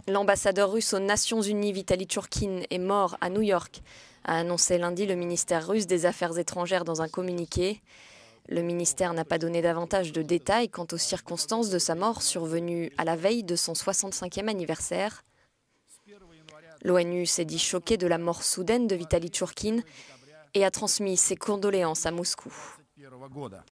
L'ambassadeur russe aux Nations Unies, Vitaly Churkin, est mort à New York, a annoncé lundi le ministère russe des Affaires étrangères dans un communiqué. Le ministère n'a pas donné davantage de détails quant aux circonstances de sa mort survenue à la veille de son 65e anniversaire. L'ONU s'est dit choquée de la mort soudaine de Vitaly Churkin et a transmis ses condoléances à Moscou.